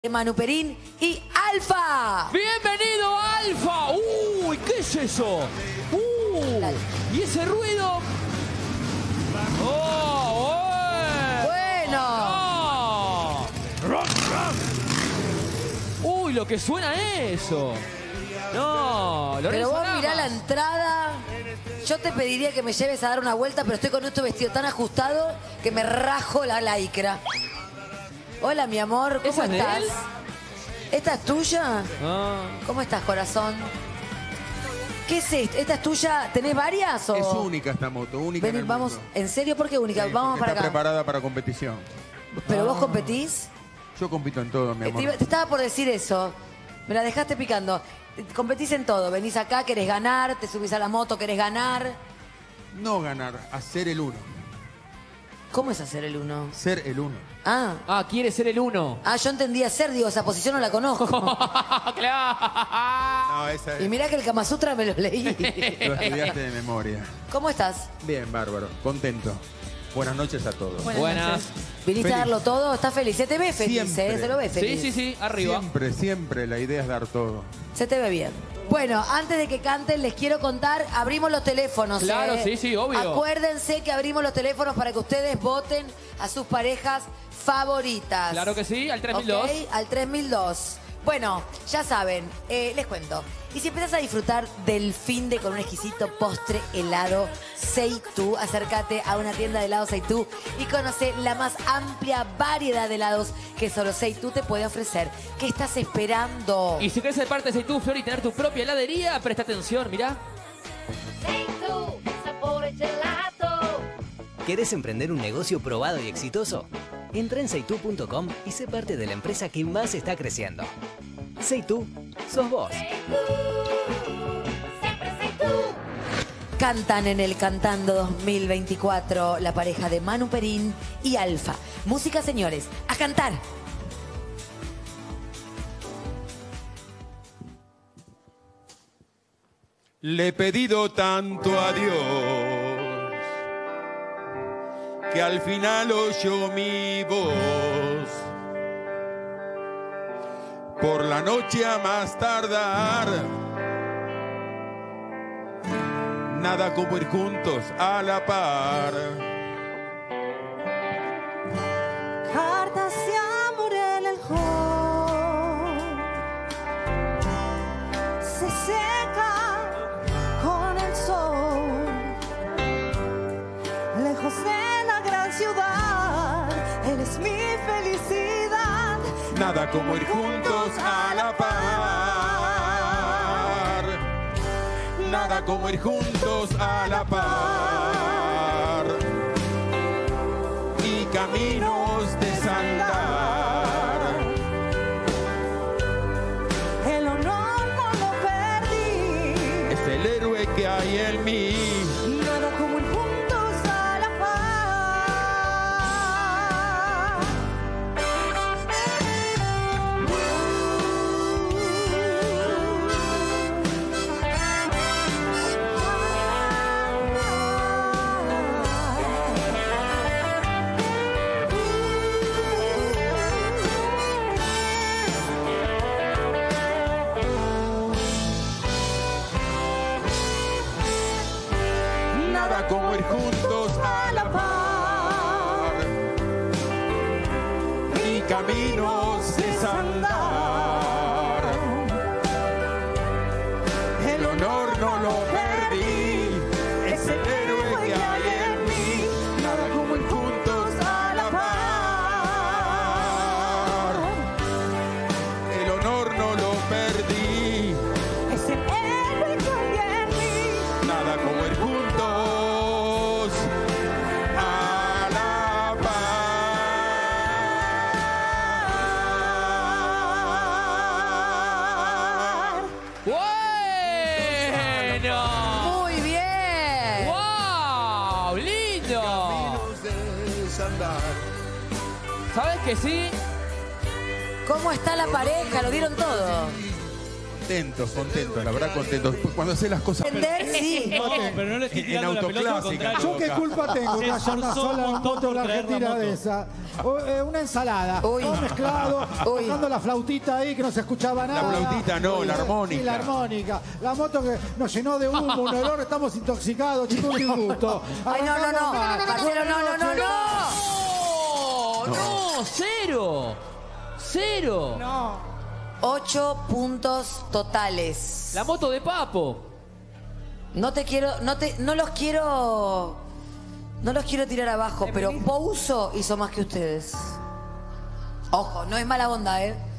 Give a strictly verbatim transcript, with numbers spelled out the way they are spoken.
Manu Perín y Alfa. ¡Bienvenido, Alfa! ¡Uy! ¿Qué es eso? ¡Uh! ¿Y ese ruido? ¡Oh! ¡Eh! Bueno. ¡No! ¡Uy! Lo que suena eso. No, Lorenzo Pero vos Lamas. mirá la entrada. Yo te pediría que me lleves a dar una vuelta, pero estoy con este vestido tan ajustado que me rajo la lycra. Hola, mi amor, ¿cómo ¿Esa es de estás? él? ¿Esta es tuya? Ah. ¿Cómo estás, corazón? ¿Qué es esto? ¿Esta es tuya? ¿Tenés varias o...? Es única esta moto, única Vení, en el vamos, mundo. ¿en serio? ¿Por qué única? Sí, Vamos porque para está acá. preparada para competición. ¿Pero vos Ah. competís? Yo compito en todo, mi Eh, amor. Te, te estaba por decir eso. Me la dejaste picando. Competís en todo. Venís acá, querés ganar. Te subís a la moto, querés ganar. No ganar, hacer el uno. ¿Cómo es hacer el uno? Ser el uno. Ah. Ah, quiere ser el uno. Ah, yo entendía ser, digo, esa posición no la conozco. ¡Claro! No, esa es. Y mirá que el Kama Sutra me lo leí. Lo estudiaste de memoria. ¿Cómo estás? Bien, bárbaro. Contento. Buenas noches a todos. Buenas. ¿Viniste Feliz. a darlo todo? ¿Estás feliz? Se te ve feliz, Siempre. ¿eh? Se lo ve Sí, feliz. sí, sí, arriba. Siempre, siempre la idea es dar todo. Se te ve bien. Bueno, antes de que canten, les quiero contar, abrimos los teléfonos. Claro, ¿eh? sí, sí, obvio. Acuérdense que abrimos los teléfonos para que ustedes voten a sus parejas favoritas. Claro que sí, al tres mil dos. Ok, al tres mil dos. Bueno, ya saben, eh, les cuento. Y si empezás a disfrutar del fin de con un exquisito postre helado Seitu, acércate a una tienda de helados Seitu y conoce la más amplia variedad de helados que solo Seitu te puede ofrecer. ¿Qué estás esperando? Y si querés ser parte de Seitu, Flor, y tener tu propia heladería, presta atención, mirá. Seitu, sabore gelato. ¿Querés emprender un negocio probado y exitoso? Entra en seitu punto com y sé parte de la empresa que más está creciendo. Seitu, sos vos. Seitu, siempre Seitu. Cantan en el Cantando dos mil veinticuatro la pareja de Manu Perín y Alfa. Música, señores, a cantar. Le he pedido tanto a Dios que al final oyó mi voz. Por la noche a más tardar, nada como ir juntos a la par. Cartas de amor en el hall se secan con el sol. Lejos de la gran ciudad, eres mi felicidad. Nada como ir juntos a la par. Nada como ir juntos a la par. Y caminos desandar. El honor no lo perdí. Es el héroe que hay en mí. Nada como ir juntos a la Nada como ir juntos a la par. Y caminos desandar. El honor no lo perdí. Es el héroe que hay en mí. Nada como ir juntos a la par. El honor no lo perdí. Es el héroe que hay en mí. Nada como ir juntos a la par. ¡Bueno! Muy bien. ¡Wow! ¡Lindo! ¿Sabes que sí? ¿Cómo está la pareja? ¿Lo vieron todo? Contentos, contentos, la verdad contentos. Cuando haces las cosas Entender, sí. No, pero no le estoy En tirando la pelota, al autoclásica. contrario. ¿Yo qué culpa tengo que Se haya una esforzó sola un montón moto en la por traer la Argentina moto. de esa? O, eh, una ensalada, Uy. todo mezclado, Uy. tocando la flautita ahí que no se escuchaba nada. flautita no, la armónica. Sí, la armónica. La moto que nos llenó de humo, un olor, estamos intoxicados, chicos, un disgusto. Ay, no, no, no. Arrancamos mal. Marcelo, no, no, no, no. ¡No! ¡No! ¡Cero! ¡Cero! Ocho puntos totales. La moto de Papo. No te quiero, no te, no los quiero, no los quiero tirar abajo, pero Pouso hizo más que ustedes. Ojo, no es mala onda, ¿eh?